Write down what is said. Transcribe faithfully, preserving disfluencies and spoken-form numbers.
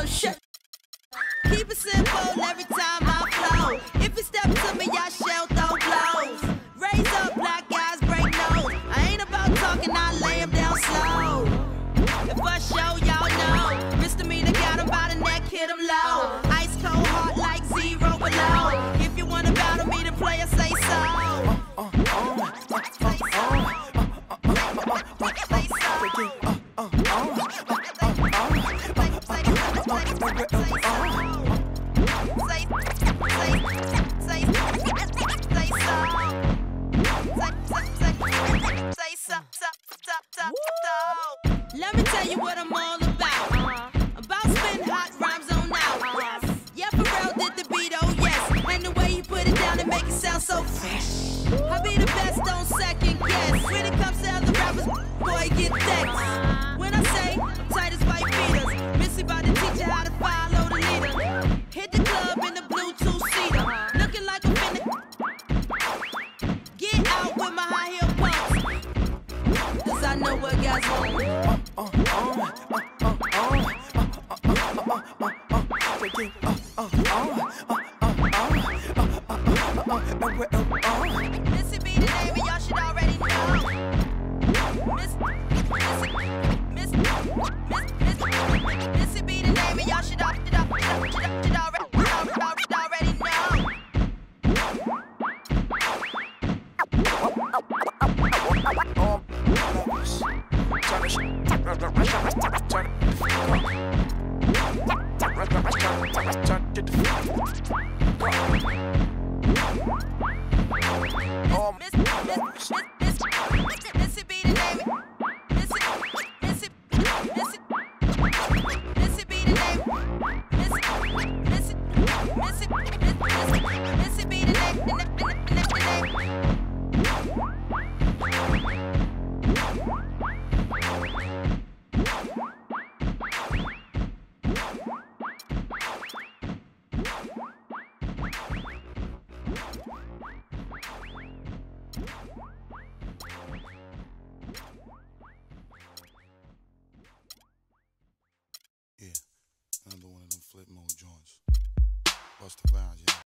shit. Keep it simple every time I flow. If you step to me, I shall throw blows. Raise up, black guys break nose. I ain't about talking, I lay him down slow. If I show y'all know, misdemeanor got him by the neck, hit him low. Ice cold heart like zero below. If you wanna battle me, the player say so. Let me tell you what I'm all about. About spitting hot rhymes on out. Yeah, Pharrell did the beat, oh yes. And the way he put it down and make it sound so fresh. I be the best, don't second guess. When it comes to other rappers, boy, get that. When I say I'm tight as white beaters, Missy about to teach you how to follow the leader. Hit the club in the Bluetooth seater, looking like I'm finna get out with my high heel pumps. Cause I know what guys want. Missy be the name and y'all should already know. Miss, Missy, Miss, Miss, Miss, Missy be the name and y'all should al- should al- should al- should al- should already already know. Miss, Miss, Miss, Miss, Missy be the name. Missy, Missy, Missy, Missy be the name. Missy, Missy, Missy, Missy, Missy be the name. The name. Yeah, another one of them flip mode joints. Bust the vibes, yeah.